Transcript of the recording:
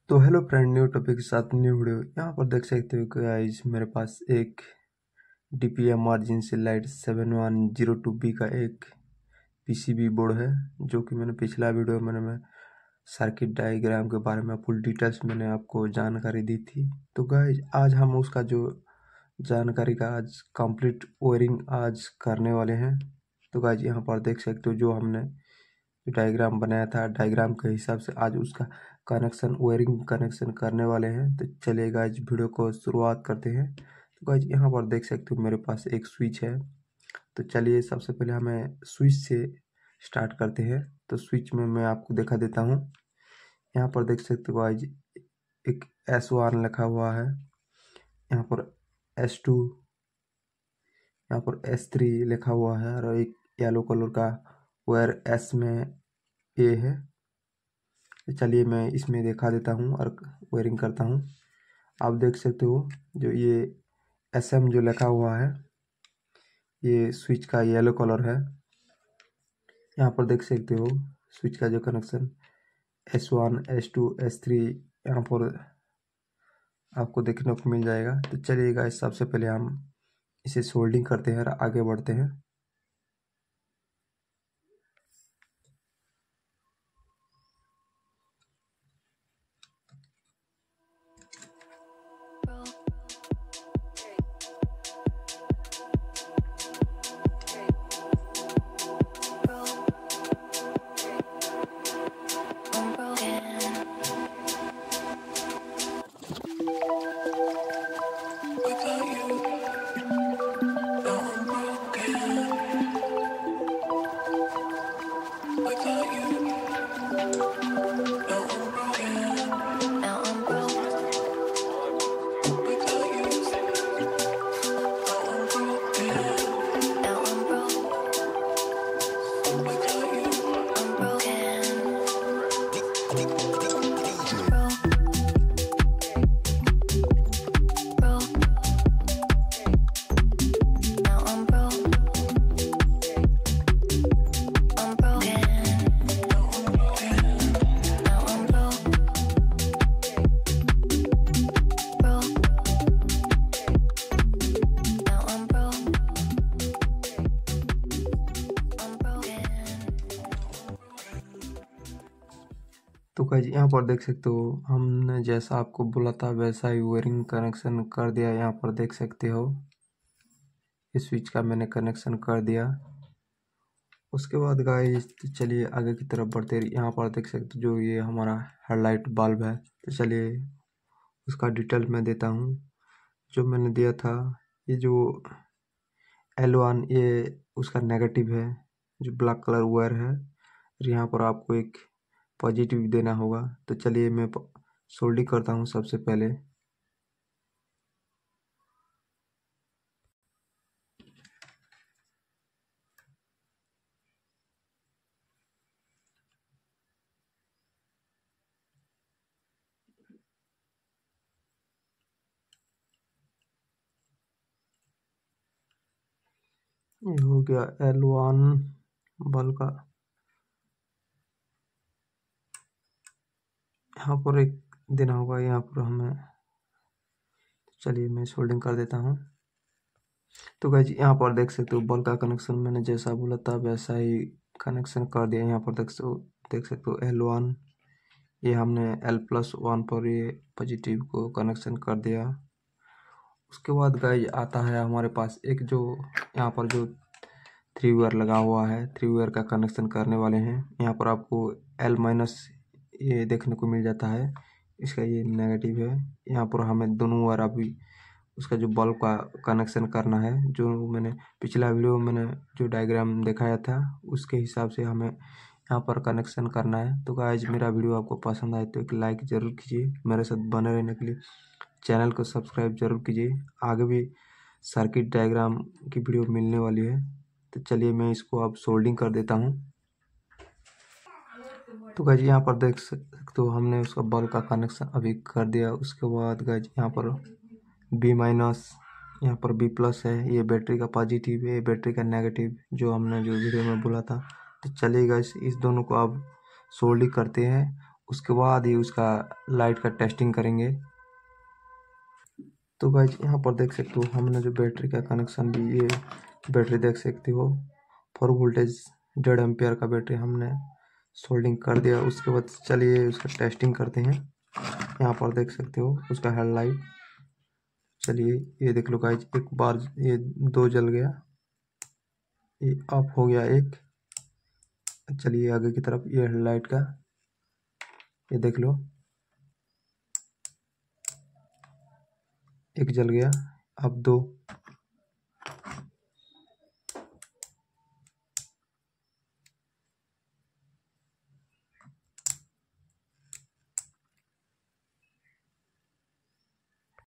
तो hello friend, new topic के साथ न्यू वीडियो। यहाँ पर देख सकते हो गाइस, मेरे पास एक DPI मार्जिन से लाइट 7102B का एक PCB बोर्ड है, जो कि मैंने पिछला वीडियो में मैं सर्किट डायग्राम के बारे में फुल डिटेल्स मैंने आपको जानकारी दी थी। तो गाइस आज हम उसका जो जानकारी का आज कंप्लीट वायरिंग आज करने वाले हैं। तो गाइस यहाँ पर देख सकते हो जो हमने डायग्राम बनाया था, डायग्राम के हिसाब से आज उसका कनेक्शन वायरिंग कनेक्शन करने वाले हैं। तो चलिए गाइज वीडियो को शुरुआत करते हैं। तो गाइज यहाँ पर देख सकते हो मेरे पास एक स्विच है। तो चलिए सबसे पहले हमें स्विच से स्टार्ट करते हैं। तो स्विच में मैं आपको दिखा देता हूँ। यहाँ पर देख सकते हो गाइज एक S1 लिखा हुआ है, यहाँ पर S2, यहाँ पर S3 लिखा हुआ है और एक येलो कलर का वायर S में ए है। तो चलिए मैं इसमें दिखा देता हूँ और वायरिंग करता हूँ। आप देख सकते हो जो ये SM जो लिखा हुआ है, ये स्विच का येलो कलर है। यहाँ पर देख सकते हो स्विच का जो कनेक्शन S1 S2 S3 यहाँ पर आपको देखने को मिल जाएगा। तो चलिए गाइस सबसे पहले हम इसे सोल्डिंग करते हैं और आगे बढ़ते हैं। तो गाइस यहाँ पर देख सकते हो हमने जैसा आपको बोला था वैसा ही वायरिंग कनेक्शन कर दिया। यहाँ पर देख सकते हो इस स्विच का मैंने कनेक्शन कर दिया। उसके बाद गाइस तो चलिए आगे की तरफ बढ़ते रहिए। यहाँ पर देख सकते हो जो ये हमारा हेडलाइट बल्ब है। तो चलिए उसका डिटेल मैं देता हूँ। जो मैंने दिया था ये जो L1 ये उसका नेगेटिव है, जो ब्लैक कलर वायर है। और यहाँ पर आपको एक पॉजिटिव देना होगा। तो चलिए मैं सोल्डिंग करता हूँ सबसे पहले। ये हो गया L1 बल्ब का। यहाँ पर एक देना होगा, यहाँ पर हमें। चलिए मैं सोल्डिंग कर देता हूँ। तो गाइस यहाँ पर देख सकते हो बल्ब का कनेक्शन मैंने जैसा बोला था वैसा ही कनेक्शन कर दिया। यहाँ पर देख सकते हो L1 ये हमने L+1 पर ये पॉजिटिव को कनेक्शन कर दिया। उसके बाद गाइस आता है हमारे पास एक जो यहाँ पर जो 3 वायर लगा हुआ है, 3 वायर का कनेक्शन करने वाले हैं। यहाँ पर आपको L- ये देखने को मिल जाता है, इसका ये नेगेटिव है। यहाँ पर हमें दोनों वायर अभी उसका जो बल्ब का कनेक्शन करना है। जो मैंने पिछला वीडियो में मैंने जो डायग्राम दिखाया था उसके हिसाब से हमें यहाँ पर कनेक्शन करना है। तो गाइस मेरा वीडियो आपको पसंद आए तो एक लाइक ज़रूर कीजिए। मेरे साथ बने रहने के लिए चैनल को सब्सक्राइब जरूर कीजिए। आगे भी सर्किट डायग्राम की वीडियो मिलने वाली है। तो चलिए मैं इसको अब सोल्डिंग कर देता हूँ। तो गाइस यहाँ पर देख सकते हो हमने उसका बल्ब का कनेक्शन अभी कर दिया। उसके बाद गाइस यहाँ पर B-, यहाँ पर B+ है, ये बैटरी का पॉजिटिव है, ये बैटरी का नेगेटिव, जो हमने जो वीडियो में बोला था। तो चलिए गाइस इस दोनों को अब सोल्डिंग करते हैं उसके बाद ही उसका लाइट का टेस्टिंग करेंगे। तो गाइज यहाँ पर देख सकते हो हमने जो बैटरी का कनेक्शन भी, ये बैटरी देख सकते हो 4 वोल्टेज 1.5 एम्पियर का बैटरी हमने सोल्डिंग कर दिया। उसके बाद चलिए उसका टेस्टिंग करते हैं। यहाँ पर देख सकते हो उसका हेडलाइट, चलिए ये देख लो गाइज, एक बार ये 2 जल गया, ये ऑफ हो गया एक। चलिए आगे की तरफ, ये हेडलाइट का ये देख लो, एक जल गया, अब 2।